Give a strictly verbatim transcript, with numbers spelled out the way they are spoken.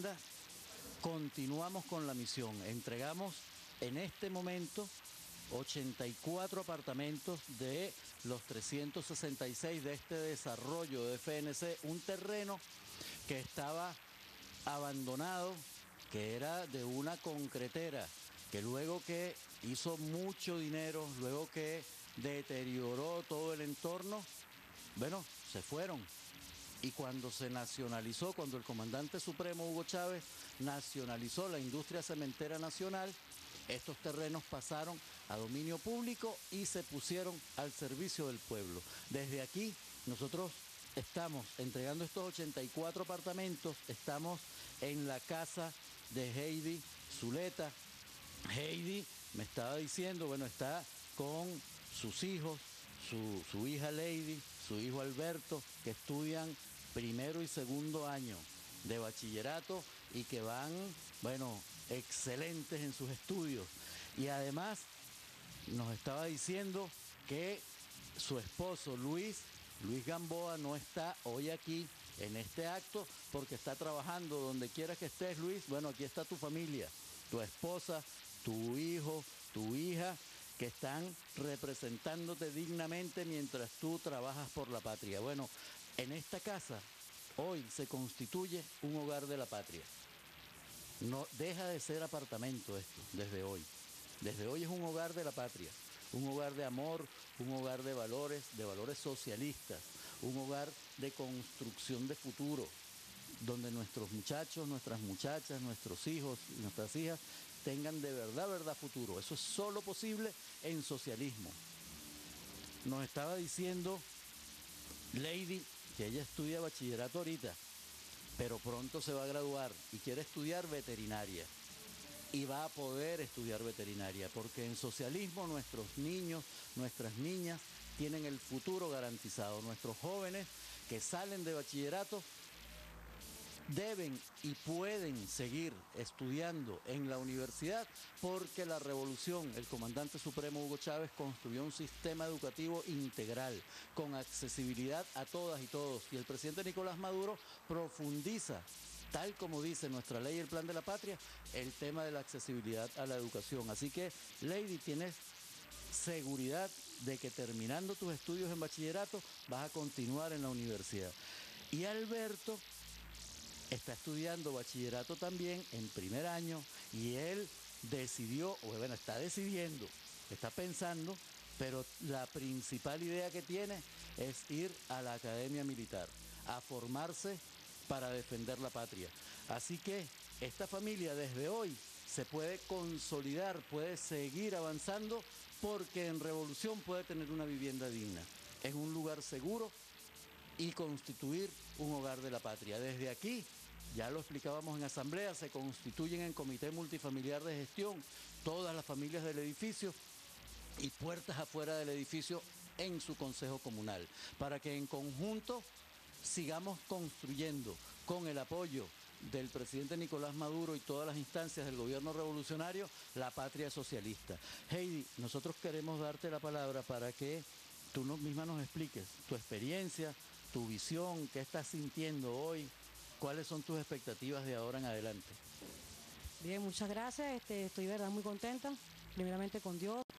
vivienda, continuamos con la misión. Entregamos en este momento ochenta y cuatro apartamentos de los trescientos sesenta y seis de este desarrollo de F N C, un terreno que estaba abandonado, que era de una concretera, que luego que hizo mucho dinero, luego que deterioró todo el entorno, bueno, se fueron. Y cuando se nacionalizó, cuando el comandante supremo Hugo Chávez nacionalizó la industria cementera nacional, estos terrenos pasaron a dominio público y se pusieron al servicio del pueblo. Desde aquí nosotros estamos entregando estos ochenta y cuatro apartamentos, estamos en la casa de Heidi Zuleta. Heidi me estaba diciendo, bueno, está con sus hijos, su, su hija Lady, su hijo Alberto, que estudian primero y segundo año de bachillerato y que van, bueno, excelentes en sus estudios. Y además nos estaba diciendo que su esposo Luis, Luis Gamboa, no está hoy aquí en este acto porque está trabajando. Donde quiera que estés, Luis, bueno, aquí está tu familia, tu esposa, tu hijo, tu hija, que están representándote dignamente mientras tú trabajas por la patria. Bueno, en esta casa hoy se constituye un hogar de la patria. No deja de ser apartamento esto desde hoy. Desde hoy es un hogar de la patria, un hogar de amor, un hogar de valores, de valores socialistas, un hogar de construcción de futuro, donde nuestros muchachos, nuestras muchachas, nuestros hijos y nuestras hijas tengan de verdad, verdad futuro. Eso es solo posible en socialismo. Nos estaba diciendo Lady que ella estudia bachillerato ahorita, pero pronto se va a graduar y quiere estudiar veterinaria. Y va a poder estudiar veterinaria, porque en socialismo nuestros niños, nuestras niñas tienen el futuro garantizado. Nuestros jóvenes que salen de bachillerato deben y pueden seguir estudiando en la universidad, porque la revolución, el comandante supremo Hugo Chávez construyó un sistema educativo integral, con accesibilidad a todas y todos. Y el presidente Nicolás Maduro profundiza, tal como dice nuestra ley y el plan de la patria, el tema de la accesibilidad a la educación. Así que, Lady, tienes seguridad de que terminando tus estudios en bachillerato vas a continuar en la universidad. Y Alberto está estudiando bachillerato también en primer año y él decidió, o bueno, está decidiendo, está pensando, pero la principal idea que tiene es ir a la academia militar, a formarse para defender la patria. Así que esta familia desde hoy se puede consolidar, puede seguir avanzando, porque en Revolución puede tener una vivienda digna, en un lugar seguro y constituir un hogar de la patria. Desde aquí, ya lo explicábamos en asamblea, se constituyen en comité multifamiliar de gestión todas las familias del edificio y puertas afuera del edificio en su consejo comunal, para que en conjunto sigamos construyendo, con el apoyo del presidente Nicolás Maduro y todas las instancias del gobierno revolucionario, la patria socialista. Heidi, nosotros queremos darte la palabra para que tú nos, misma nos expliques tu experiencia, tu visión, qué estás sintiendo hoy, cuáles son tus expectativas de ahora en adelante. Bien, muchas gracias. Este, estoy, verdad, muy contenta, primeramente con Dios.